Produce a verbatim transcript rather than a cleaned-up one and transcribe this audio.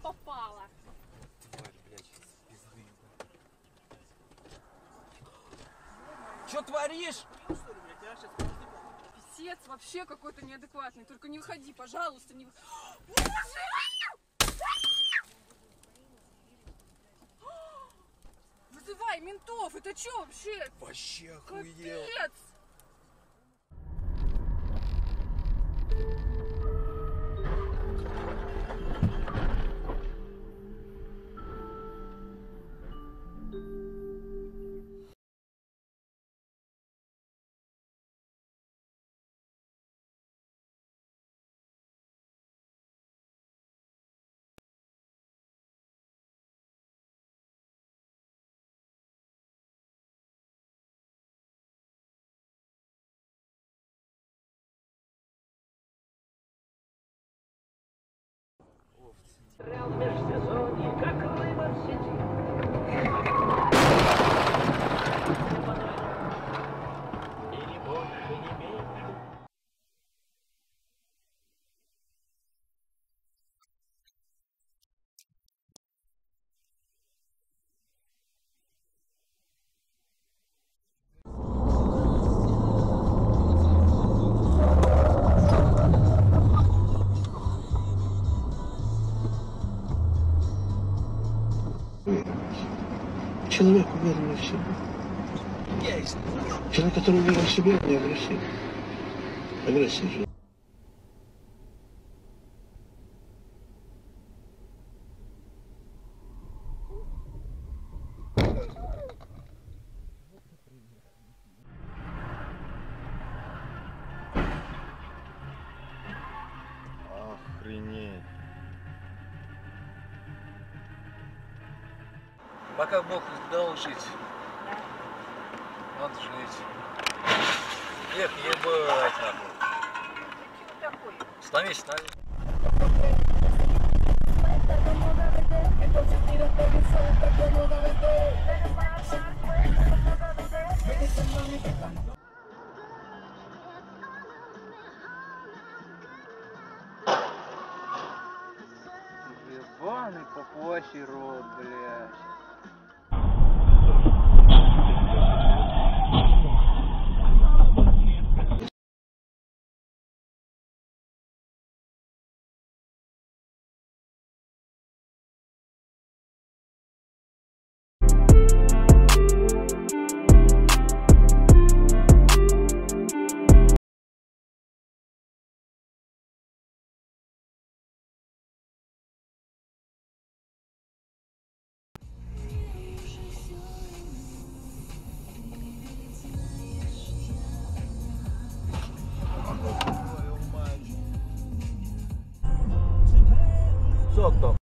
попала. Тварь, блядь, пизды. Чё творишь? Писец вообще какой-то неадекватный. Только не выходи, пожалуйста, не выходи. Вызывай ментов, это что вообще? Вообще охуел. Капец! В межсезонье, как рыба в сети. И ни больше, ни меньше. Человек, уверенный в себе. Человек, который уверен в себе, не агрессив. Агрессия же. Охренеть. Пока Бог дал жить, надо жить. Эх, ебать, нахуй. Становись, становись. Ебаный попуасий рот, блядь. Сок-то.